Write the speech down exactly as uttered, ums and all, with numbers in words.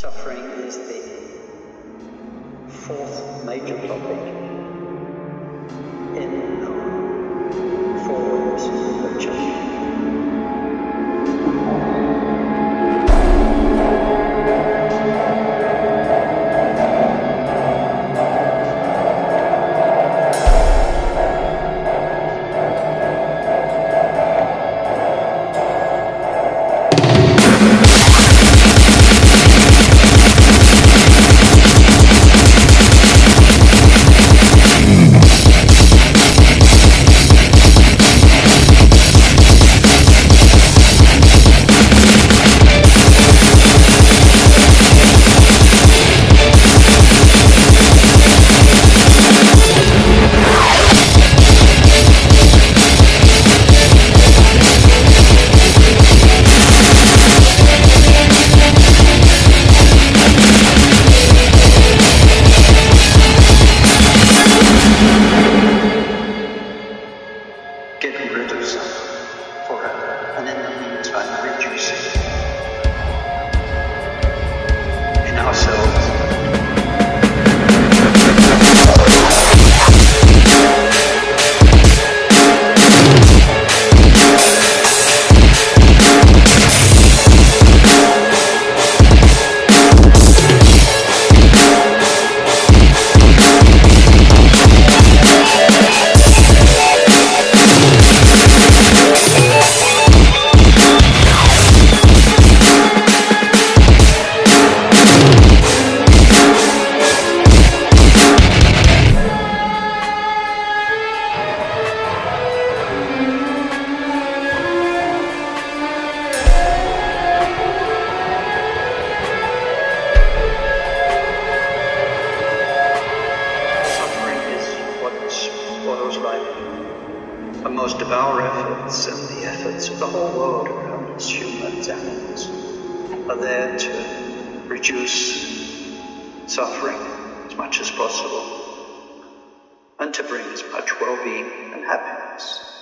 Suffering is the fourth major topic in our four ways of change. Getting rid of suffering forever, and in the meantime reducing in ourselves. But most of our efforts and the efforts of the whole world around us, humans, animals, are there to reduce suffering as much as possible and to bring as much well-being and happiness